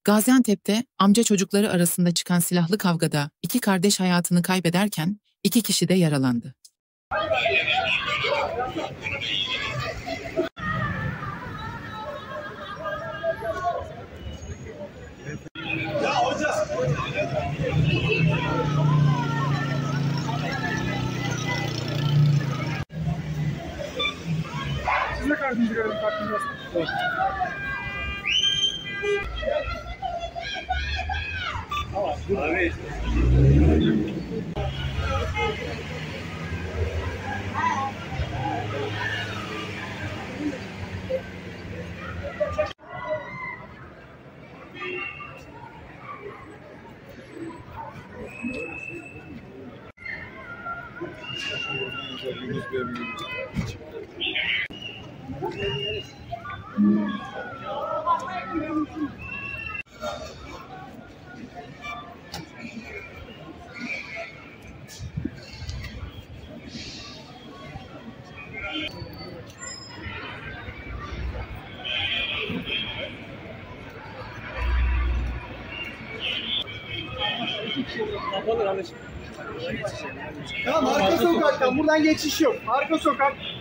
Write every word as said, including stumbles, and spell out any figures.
Gaziantep'te amca çocukları arasında çıkan silahlı kavgada iki kardeş hayatını kaybederken iki kişi de yaralandı. Siz de kartınızı görelim, kartınızı basın. Evet. Abi. Tamam, arka sokaktan, buradan geçiş yok. Arka sokak.